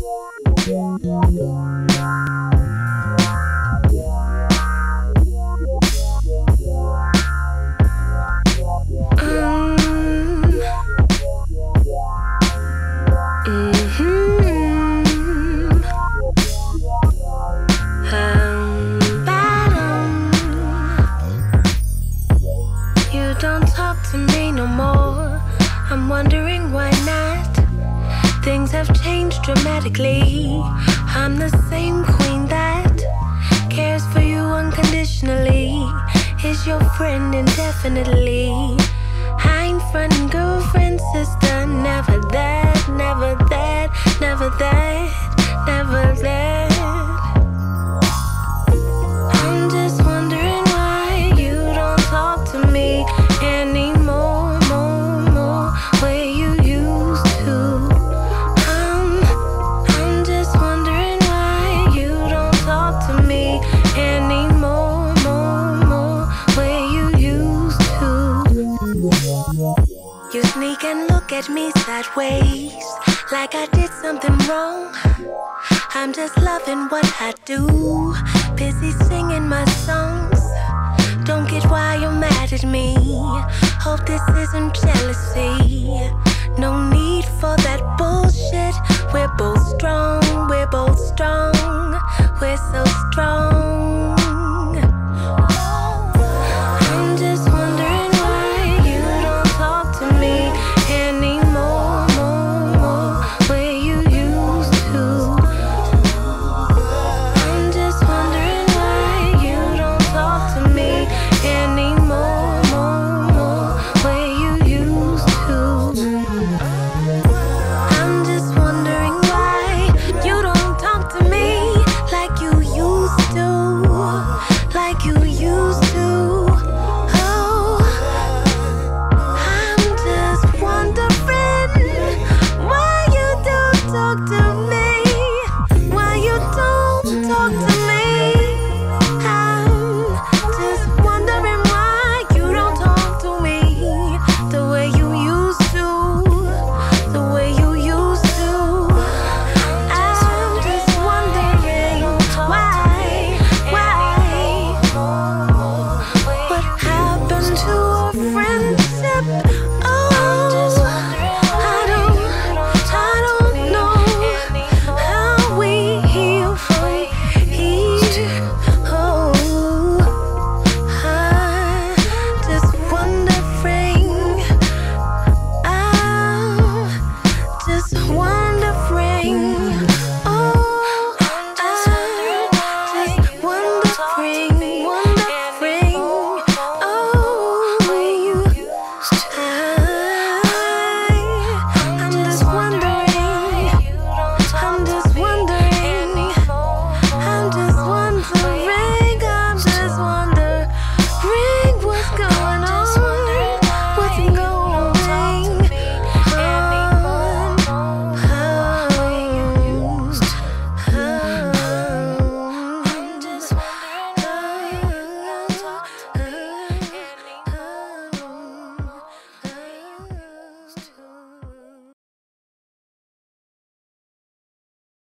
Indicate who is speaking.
Speaker 1: You don't talk to me no more. I'm wondering why not. Things have changed dramatically. I'm the same queen that cares for you unconditionally, is your friend indefinitely. I ain't frontin' girlfriend, sister. Never that, never that, never that, never that. I'm just wondering why you don't talk to me anymore, more, where you used to. I'm just wondering why you don't talk to me anymore, more, where you used to. You sneak and look at me sideways, like I did something wrong. I'm just loving what I do, busy singing my songs. Don't get why you're mad at me. Hope this isn't jealousy.